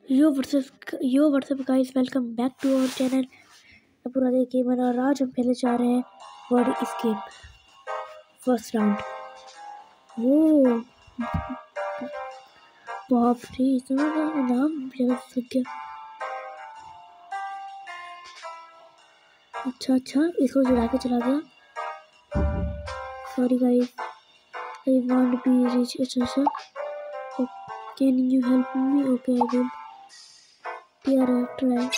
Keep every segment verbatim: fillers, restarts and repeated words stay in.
Yo what's up yo what's up guys, welcome back to our channel पूरा देखिए मैंने। और आज हम खेलने जा रहे हैं बॉडी एस्केप फर्स्ट राउंड। वो बाप रे, इतना नाम लग गया। अच्छा अच्छा इसको जुड़ा के चला गया। Sorry guys, I want be rich. अच्छा अच्छा, can you help me? Okay I will try.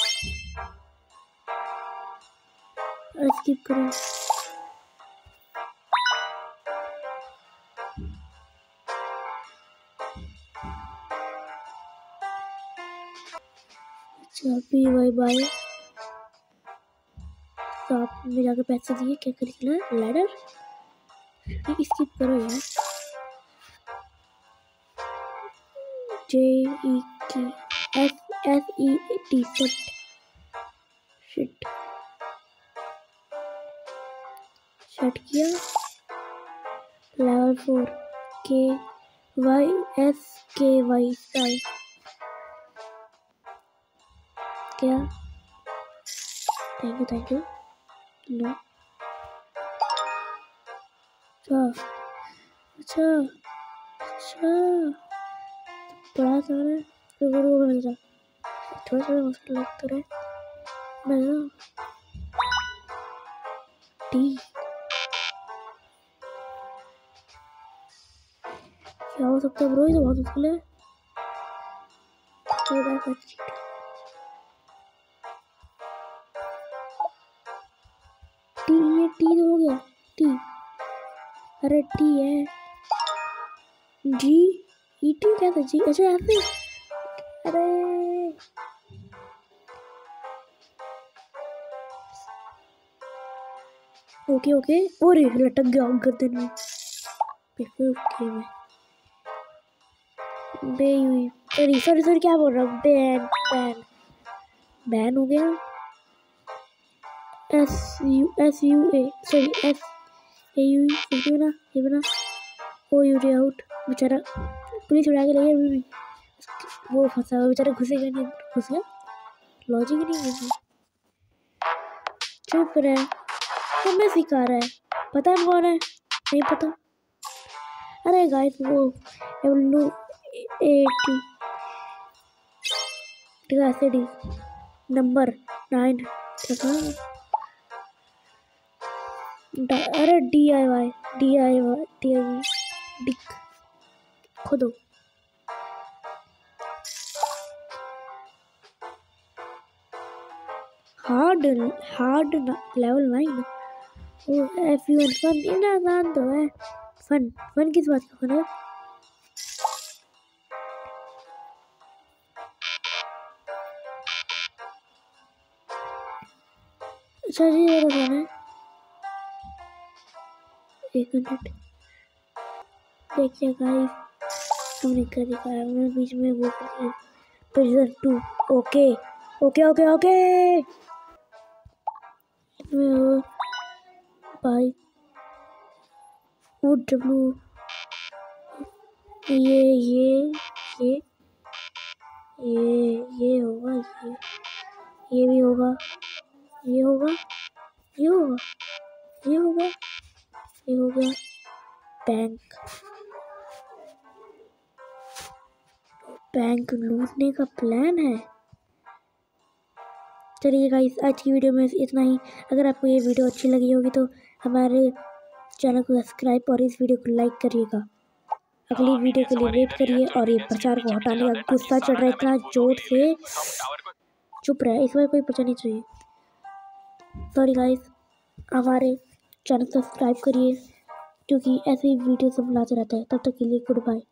Skip करो। अच्छा पी वाई बाय शॉप में जाकर पैसे दिए। क्या खरीदना है? लैडर। स्किप करो यार। जे ई की S S E T set shit set किया। लेवल फोर के वाई एस के वाई स्टाइल। क्या? Thank you thank you. No अच्छा अच्छा अच्छा बड़ा सारा रुको मिल जा। थोड़ा थोड़ा मुश्किल लग तो रहा है। मिल टी क्या हो सकता है ब्रो? ये तो बहुत मुश्किल है। टी ये टी तो हो गया। टी अरे टी है। जी ई टी क्या था? जी अच्छा ऐसे। अरे ओके ओके। अरे लटक गया गर्दन में। ओके में बे हुई। सॉरी सॉरी सॉरी क्या बोल रहा हूँ? बैन बैन बैन हो गया। S U S U A sorry S A U ये बना ये बना। Oh you're out. बेचारा पुलिस उड़ा के ले गई। अभी भी वो फंसा हुआ बेचारा, घुसेगा नहीं। घुस गया। लॉजिक नहीं है। चुप रहे। हमें सिखा रहा है। पता है कौन है? नहीं पता। अरे गाइस वो W A T D number nine. अरे D I Y D I Y D I dig खोदो। Hard hard level nine. O F U N fun. इतना आसान तो है। फन फन किस बात का फन है? अच्छा जी ये फन है। एक मिनट देखिए गाइस, हमने कर दिखाया। हमने बीच में वो कर दिया two. Okay okay okay okay bye वो डब्लू ये ये ये ये ये होगा। ये ये भी होगा। ये होगा ये होगा ये होगा ये हो गया। बैंक बैंक लूटने का प्लान है। चलिए गाइस आज की वीडियो में इतना ही। अगर आपको ये वीडियो अच्छी लगी होगी तो हमारे चैनल को सब्सक्राइब और इस वीडियो को लाइक करिएगा। अगली वीडियो के लिए वेट करिए। और ये प्रचार को हटाने का गुस्सा चढ़ रहा है इतना जोर से। चुप रहे, इस बार कोई बचा नहीं चाहिए। सॉरी गाइस, हमारे चैनल को सब्सक्राइब करिए क्योंकि ऐसे ही वीडियो सब लाते रहते हैं। तब तक के लिए गुड बाय।